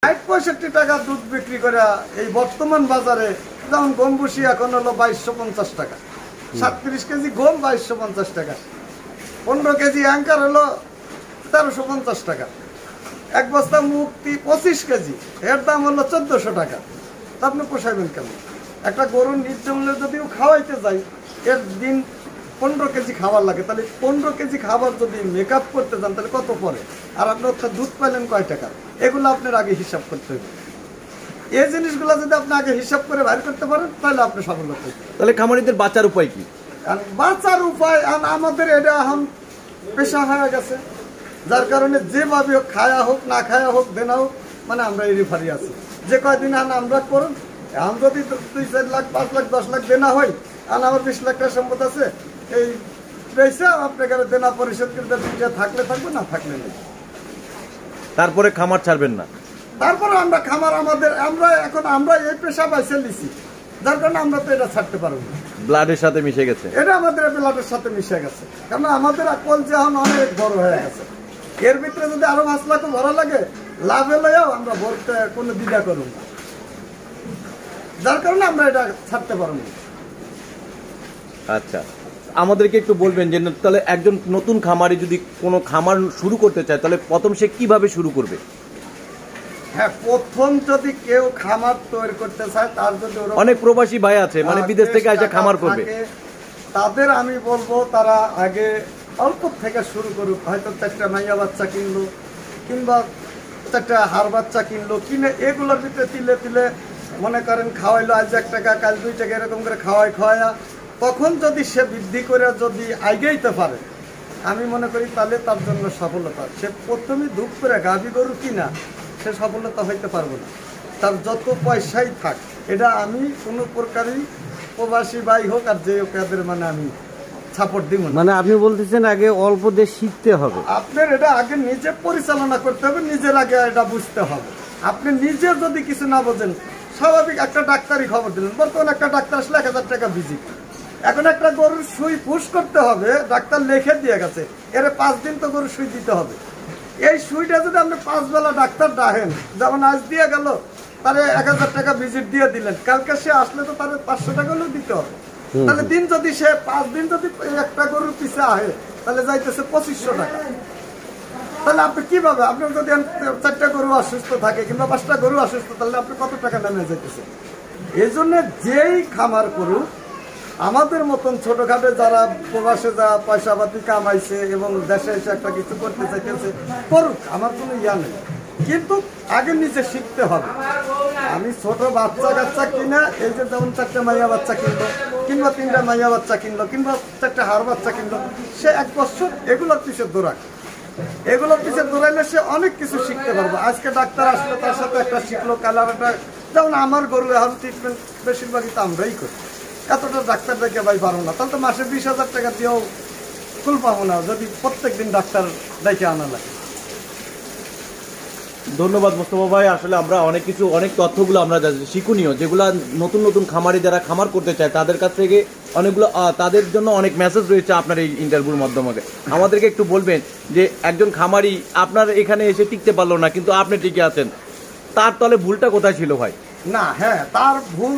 ৬৫ টাকা দুধ বিক্রি করে এই বর্তমান বাজারে, যেমন গম ভুসি এখন হলো ২২৫০ টাকা, ৩৭ কেজি গম ২২৫০ টাকা, ১৫ কেজি অ্যাঙ্কার হলো ১৩৫০ টাকা, এক বস্তা মুক্তি ২৫ কেজি এর দাম হলো ১৪০০ টাকা। তা আপনি পোষাইবেন কেমন? একটা গরু নির্জমলে যদিও খাওয়াইতে যাই, এর দিন ১৫ কেজি খাবার লাগে, তাহলে ১৫ কেজি খাবার যদি মেকআপ করতে যান তাহলে কত পড়ে? আর আপনি ওটা দুধ পাইলেন কয় টাকা? এগুলো আপনার আগে হিসাব করতে হবে। এই জিনিসগুলো যদি আপনি আগে হিসাব করে বাইর করতে পারেন তাহলে আপনি সফল হতে। তাহলে খামারিদের বাঁচার উপায় কি? বাঁচার উপায় আমাদের এটা এখন পেশা হয়ে গেছে, যার কারণে যেভাবে হোক, খায়া হোক না খায়া হোক, দেনা হোক, মানে আমরা এই রেফারি আছি যে কয়দিন আমরা করুন। এখন যদি ২-৪ লাখ ৫ লাখ ১০ লাখ দেনা হয়, আর আমার ২০ লাখ টাকা সম্পদ আছে, এই পয়সা আপনাকে দেনা পরিশোধ করতে থাকলে থাকবে, না থাকলে নেই। তারপরে খামার ছাড়বেন না? তারপরে আমরা খামার আমরা এই পেশা বাইছে নিছি, যার কারণে আমরা তো এটা ছাড়তে পারবো না। ব্লাডের সাথে মিশে গেছে, এটা আমাদের ব্লাডের সাথে মিশে গেছে, কারণ আমাদের আকল যে এখন অনেক বড় হয়ে গেছে। এর ভিতরে যদি আরো ৫ লাখ ভরা লাগে, লাভ হলেও আমরা ভরতে কোনো দ্বিধা করব না, যার কারণে আমরা এটা ছাড়তে পারবো না। আচ্ছা, আমাদেরকে একটু বলবেন যে তাহলে একজন নতুন খামারি যদি কোনো খামার শুরু করতে চায় তাহলে প্রথম সে কিভাবে শুরু করবে? হ্যাঁ, প্রথম যদি কেউ খামার তৈরি করতে চায়, তার যদি অনেক প্রবাসী ভাই আছে, মানে বিদেশ থেকে এসে খামার করবে, তাদের আমি বলবো তারা আগে অল্প থেকে শুরু করুক। হয়তো 4টা মাইয়া বাচ্চা কিনলো, কিংবা 4টা হাড় বাচ্চা কিনলো, কিনে এগুলোর ভিতরে তিলে তিলে মনে করেন খাওয়াইলো, আজ 1 টাকা কাল 2 টাকা এরকম করে খাওয়ায়া, তখন যদি সে বৃদ্ধি করে যদি আগাইতে পারে, আমি মনে করি তাহলে তার জন্য সফলতা। সে প্রথমেই ধূপ করে গাভী গরু কিনা সে সফলতা হইতে পারবো না, তার যত পয়সাই থাক। এটা আমি কোনো প্রকারই প্রবাসী ভাই হোক আর যে হোক এদের মানে আমি সাপোর্ট দিব না। মানে আপনি বলতেছেন আগে অল্প দিয়ে শিখতে হবে, আপনার এটা আগে নিজে পরিচালনা করতে হবে, নিজের আগে এটা বুঝতে হবে। আপনি নিজে যদি কিছু না বোঝেন, স্বাভাবিক একটা ডাক্তারই খবর দিলেন, বর্তমানে একটা ডাক্তার আসলে ১,০০০ টাকা ভিজিট। এখন একটা গরুর সুই পুশ করতে হবে, ডাক্তার লিখে দিয়ে গেছে, এর ৫ দিন তো গরুর সুই দিতে হবে। এই সুইটা যদি আপনি 5 বেলা ডাক্তার ডাকেন, যেমন আজ দিয়ে গেল, তাহলে ১,০০০ টাকা ভিজিট দিয়ে দিলেন, কালকে সে আসলে তো তাহলে ৫০০ টাকা হলেও দিতে হবে। তাহলে দিন যদি সে 5 দিন যদি একটা গরুর পিছে আহে, তাহলে যাইতেছে ২৫০০ টাকা। তাহলে আপনি কিভাবে, আপনার যদি 4টা গরু অসুস্থ থাকে কিংবা 5টা গরু অসুস্থ, তাহলে আপনি কত টাকা নেমে যাইতেছে? এই জন্য যেই খামার করুক, আমাদের মতন ছোটখাটো যারা প্রবাসে যা পয়সাপাতি কামাইছে এবং দেশে এসে একটা কিছু করতে চাইতেছে, করুক, আমার কোনো ইয়া নেই, কিন্তু আগে নিজে শিখতে হবে। আমি ছোট বাচ্চা কাচ্চা কিনা, এই যে যেমন 4টা মাইয়া বাচ্চা কিনলো, কিংবা 3টা মাইয়া বাচ্চা কিনলো, কিংবা 4টা হাড় বাচ্চা কিনলো, সে 1 বছর এগুলোর পিছে দৌড়াক। এগুলোর পিছে দৌড়াইলে সে অনেক কিছু শিখতে পারবে। আজকে ডাক্তার আসলো, তার সাথে একটা শিখলো, কালার একটা, যেমন আমার গরু এখন ট্রিটমেন্ট বেশিরভাগই তো আমরাই করি। এতটা ডাক্তার দেখে ভাই পারবো না, তাহলে তো মাসে 20,000 টাকা দিয়েও কুল পাবো না যদি প্রত্যেক দিন ডাক্তার দেখে আনা লাগে। ধন্যবাদ মোস্তফা ভাই। আসলে আমরা অনেক তথ্যগুলো আমরা শিখনীয়, যেগুলো নতুন নতুন খামারি যারা খামার করতে চায় তাদের কাছ থেকে অনেকগুলো, তাদের জন্য অনেক মেসেজ রয়েছে আপনার এই ইন্টারভিউর মাধ্যমে। আমাদেরকে একটু বলবেন যে একজন খামারি আপনার এখানে এসে টিকতে পারলো না, কিন্তু আপনি টিকে আছেন, তার তলে ভুলটা কোথায় ছিল ভাই? না, হ্যাঁ, তার ভুল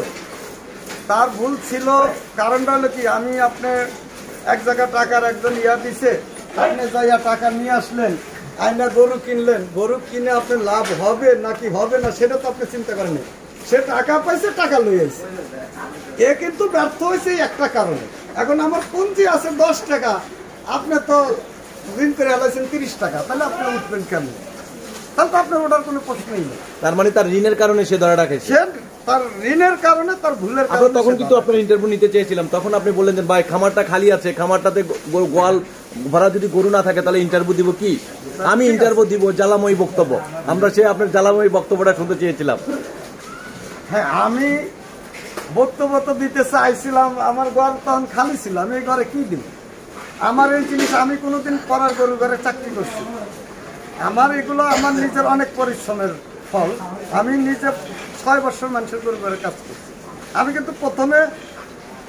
ছিল। কারণটা হলো কি, আমি আপনি এক জায়গায় টাকার একজন ইয়া দিছে, আপনি যাইয়া টাকা নিয়ে আসলেন, আইনা গরু কিনলেন, গরু কিনে আপনার লাভ হবে নাকি হবে না সেটা তো আপনি চিন্তা করেন। সে টাকা পাইছে, টাকা লই আইছে, এ কিন্তু ব্যর্থ হয়েছে একটা কারণে। এখন আমার পুঁজি আছে 10 টাকা, আপনি তো ঋণ করে আলাইছেন 30 টাকা, তাহলে আপনি উঠবেন কেমন? তাহলে তো আপনার ওটার কোনো প্রশ্নই নেই। তার মানে তার ঋণের কারণে সে ধরে রাখেছে, তার ঋণের কারণে, তার ভুলের কারণে। তখন কিন্তু আপনার ইন্টারভিউ নিতে চেয়েছিলাম, তখন আপনি বললেন যে ভাই খামারটা খালি আছে, খামারটাতে গোয়াল ভরা যদি গরু না থাকে তাহলে ইন্টারভিউ দিব কি? আমি ইন্টারভিউ দিব জ্বালাময়ী বক্তব্য। আমরা আপনার জ্বালাময়ী বক্তব্যটা শুনতে চেয়েছিলাম। হ্যাঁ, আমি বক্তব্য তো দিতে চাইছিলাম, আমার ঘর তখন খালি ছিল, আমি এই ঘরে কি দিব? আমার এই জিনিস আমি কোনোদিন পড়ার গরু ঘরে চাকরি করছি, আমার এগুলো আমার নিজের অনেক পরিশ্রমের ফল। আমি নিজে 6 বছর মানুষের গরু ঘরে কাজ করছি। আমি কিন্তু প্রথমে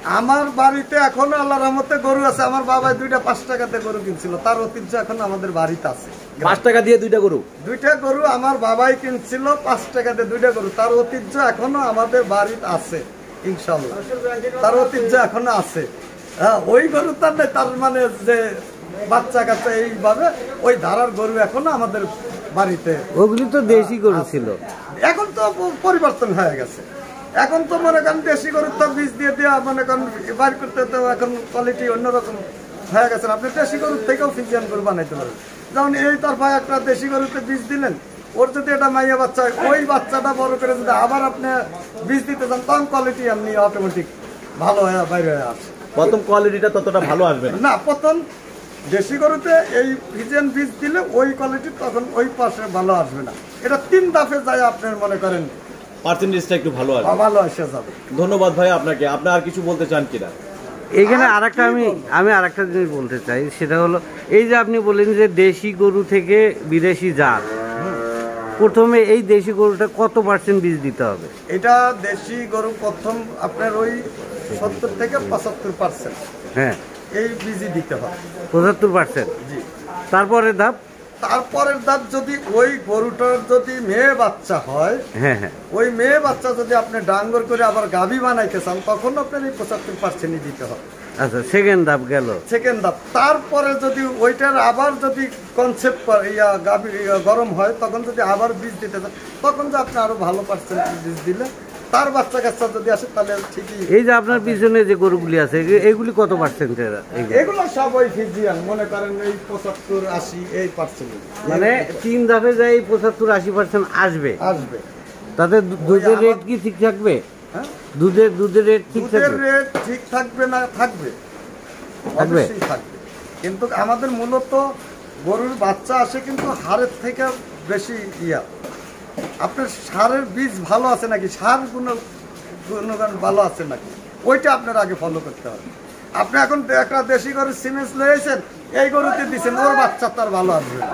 আমার বাড়িতে এখনো আল্লাহ রহমতে গরু আছে। আমার বাবা 2টা 5 টাকাতে গরু কিনছিল, তার ঐতিহ্য এখন আমাদের বাড়িতে আছে। 5 টাকা দিয়ে 2টা গরু? 2টা গরু আমার বাবাই কিনছিল 5 টাকাতে 2টা গরু, তার ঐতিহ্য এখনো আমাদের বাড়িতে আছে ইনশাআল্লাহ, তার ঐতিহ্য এখনো আছে। হ্যাঁ, ওই গরু তার নেই, তার মানে যে বাচ্চা কাচ্চা এইভাবে ওই ধারার গরু এখনো আমাদের বাড়িতে। ওগুলি তো দেশি গরু ছিল, এখন তো পরিবর্তন হয়ে গেছে। এখন তো মনে করেন দেশি গরুর তো বীজ দিয়ে দেওয়া মনে করেন বাইর করতে, তো এখন কোয়ালিটি অন্যরকম হয়ে গেছে। আপনি দেশি গরুর থেকেও ফিজিয়ান গরু বানাইতে পারেন। যেমন এই তরফায় একটা দেশি গরুতে বীজ দিলেন, ওর যদি এটা মাইয়া বাচ্চা হয়, ওই বাচ্চাটা বড় করে যদি আবার আপনি বীজ দিতে চান, তখন কোয়ালিটি এমনি অটোমেটিক ভালো হয়ে বাইরে হয়ে আসে। প্রথম কোয়ালিটিটা ততটা ভালো আসবে না? না, প্রথম দেশি গরুতে এই ফিজিয়ান বীজ দিলে ওই কোয়ালিটি তখন ওই পাশে ভালো আসবে না। এটা 3 ধাপে যায়, আপনার মনে করেন পার্সেন্টেজটা একটু ভালো আসবে। ভালো এসে যাবে। ধন্যবাদ ভাই আপনাকে। আপনি আর কিছু বলতে চান কিনা? এখানে আরেকটা আমি আরেকটা জিনিস বলতে চাই, সেটা হলো এই যে আপনি বললেন যে দেশি গরু থেকে বিদেশি জাত, প্রথমে এই দেশি গরুটা কত % বীজ দিতে হবে? এটা দেশি গরু প্রথম আপনার ওই 70 থেকে 75% হ্যাঁ, এই বীজই দিতে হয়। 75%? জি। তারপরে ধাপ? তারপরের ধাপ যদি ওই গরুটার যদি মেয়ে বাচ্চা হয়, হ্যাঁ হ্যাঁ, ওই মেয়ে বাচ্চা যদি আপনি ডাঙ্গর করে আবার গাভী বানাইতে চান, তখন আপনার এই 75%ই দিতে হবে। আচ্ছা, সেকেন্ড ধাপ গেল। সেকেন্ড ধাপ। তারপরে যদি ওইটার আবার যদি কনসেপ্ট গাভী গরম হয়, তখন যদি আবার বীজ দিতে চান, তখন যে আপনি আরো ভালো পার্সেন্ট বীজ দিলে তার বাচ্চা কাচ্চা যদি আসে তাহলে ঠিকই। এই যে আপনার পিছনে যে গরুগুলি আছে, এগুলি কত %? এগুলো সব ওই ফিজিয়ান, মনে করেন এই 75-80 এই পার্সেন্ট, মানে 3 ধাপে যাই 75-80% আসবে। আসবে। তাতে দুধের রেট কি ঠিক থাকবে? হ্যাঁ, দুধের রেট ঠিক দুধের থাকবে? রেট ঠিক থাকবে না? থাকবে, থাকবে? অবশ্যই থাকবে। কিন্তু আমাদের মূলত গরুর বাচ্চা আসে কিন্তু হাড়ের থেকে বেশি আপনার সারের বীজ ভালো আছে নাকি, সার গুণগান ভালো আছে নাকি, ওইটা আপনার আগে ফলো করতে হবে। আপনি এখন একটা দেশি গরুর সিমেন্স লয়েছেন, এই গরুতে দিচ্ছেন, ওর বাচ্চা তার ভালো আসবে না।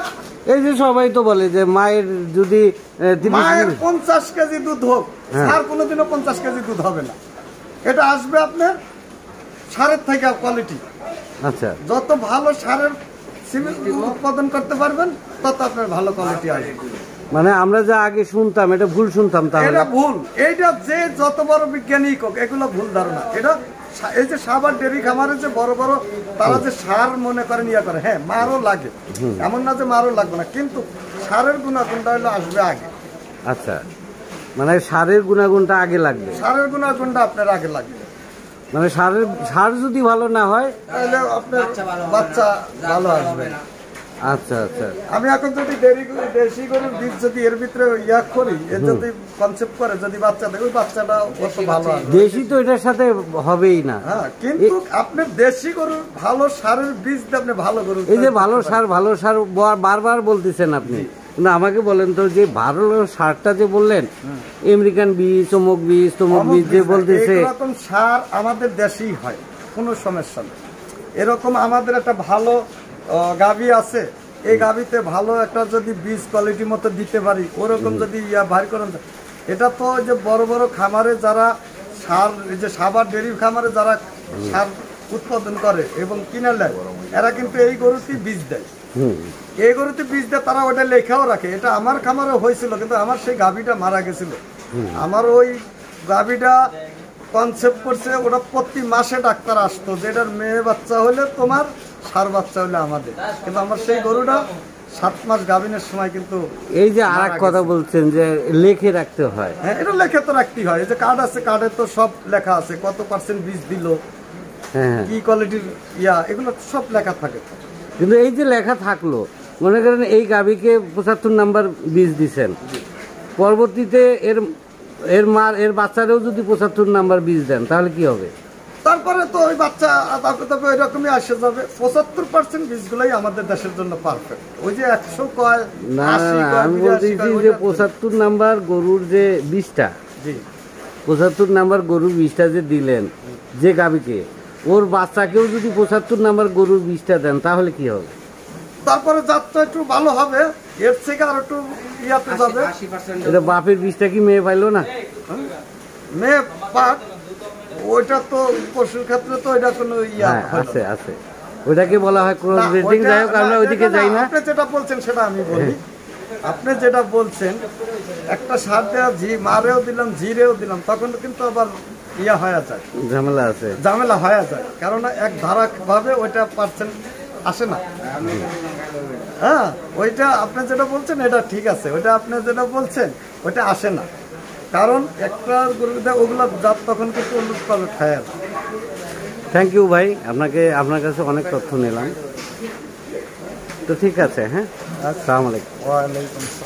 এই যে সবাই তো বলে যে মায়ের যদি মায়ের 50 কেজি দুধ হোক, সার কোনোদিনও 50 কেজি দুধ হবে না। এটা আসবে আপনার সারের থেকে কোয়ালিটি। আচ্ছা, যত ভালো সারের সিমেন্ট উৎপাদন করতে পারবেন, তত আপনার ভালো কোয়ালিটি আসবে। মানে আমরা যা আগে শুনতাম, এটা ভুল শুনতাম। তাহলে এটা ভুল। এইটা যে যত বড় বিজ্ঞানী হোক, এগুলো ভুল ধারণা। এটা এই যে সাবার ডেরি খামারে যে বড় বড় তারা যে সার মনে করেন করে, হ্যাঁ মারও লাগে, এমন না যে মারও লাগবে না, কিন্তু সারের গুণাগুণটা হলো আসবে আগে। আচ্ছা, মানে সারের গুণাগুণটা আগে লাগবে। সারের গুণাগুণটা আপনার আগে লাগবে। মানে সার যদি ভালো না হয়, তাহলে আপনার বাচ্চা ভালো আসবে। আচ্ছা আচ্ছা, আমি এখন যদি দেশি গরুর বীজ যদি এর ভিতরে করি, এর যদি কনসেপ্ট করে যদি বাচ্চা দেয়, ওই বাচ্চাটা কত ভালো আসবে। দেশি তো এটার সাথে হবেই না। হ্যাঁ, কিন্তু আপনি দেশি গরুর ভালো সারের বীজ দিয়ে আপনি ভালো গরু, এই যে ভালো সার বারবার বলতেছেন আপনি, কিন্তু আমাকে বলেন তো, যে ভালো সারটা যে বললেন, আমেরিকান বীজ, তমুক বীজ যে বলতেছে, এরকম সার আমাদের দেশেই হয়, কোনো সমস্যা নেই। এরকম আমাদের একটা ভালো গাভী আছে, এই গাভীতে ভালো একটা যদি বীজ কোয়ালিটি মতো দিতে পারি, ওরকম যদি ভারী করেন, এটা তো যে বড় বড় খামারে যারা সার, এই যে সাবার ডেরি খামারে যারা সার উৎপাদন করে এবং কিনে নেয়, এরা কিন্তু এই গরুতেই বীজ দেয়। এই গরুতে বীজ দেয়, তারা ওটা লেখাও রাখে। এটা আমার খামারে হয়েছিল, কিন্তু আমার সেই গাভীটা মারা গেছিল। আমার ওই গাভীটা কনসেপ্ট করছে, ওটা প্রতি মাসে ডাক্তার আসতো, যেটার মেয়ে বাচ্চা হলে তোমার, সার বাচ্চা হলে আমাদের। কিন্তু আমার সেই গরুটা 7 মাস গাভিনের সময় কিন্তু। এই যে আর এক কথা বলছেন যে লেখে রাখতে হয়, হ্যাঁ, এটা লেখে তো রাখতেই হয়। এই যে কার্ড আছে, কার্ডে তো সব লেখা আছে, কত % বীজ দিল, কি কোয়ালিটির এগুলো সব লেখা থাকে। কিন্তু এই যে লেখা থাকলো, মনে করেন এই গাভীকে 75 নাম্বার বীজ দিচ্ছেন, পরবর্তীতে এর বাচ্চারেও যদি 75 নাম্বার বীজ দেন, তাহলে কি হবে? তারপরে তো ওই বাচ্চা তবে এরকমই আসে যাবে। 75% বীজগুলোই আমাদের দেশের জন্য পারফেক্ট। ওই যে 100 কয়, না, আমি বলতেছি যে 75 নাম্বার গরুর যে বীজটা, 75 নাম্বার গরুর বীজটা যে দিলেন যে গাভীকে, ওর বাচ্চাকেও যদি 75 নাম্বার গরুর বীজটা দেন, তাহলে কি হবে? তারপরে জাতটা একটু ভালো হবে, এর থেকে আর একটু যাবে। এটা বাপের বীজটা কি মেয়ে পাইলো না? মেয়ে পাক ওইটা তো পশুর ক্ষেত্রে তো এটা কোনো ইয়া হ্যাঁ হলো আছে না। আছে, ওটাকে বলা হয় ক্রস না, ব্রিডিং। ওইটা- যাই হোক আমরা না, ওইদিকে না, যাই না। আপনি যেটা বলছেন সেটা আমি বলি। আপনি যেটা বলছেন একটা সার দেওয়া মারেও দিলাম জিরেও দিলাম, তখন কিন্তু আবার ইয়া হয়ে যায়, ঝামেলা আছে। ঝামেলা হয়ে যায়, কারণ এক ধারা ভাবে ওইটা পার্সেন্ট আসে না। হ্যাঁ, ওইটা আপনি যেটা বলছেন এটা ঠিক আছে, ওইটা আপনি যেটা বলছেন ওইটা আসে না, কারণ একটা গরুতে ওগুলো জাত তখন কিন্তু উন্নত পাবে খায়। থ্যাংক ইউ ভাই, আপনার কাছে অনেক তথ্য নিলাম। তো ঠিক আছে, হ্যাঁ, আসসালামু আলাইকুম। ওয়ালাইকুম আসসালাম।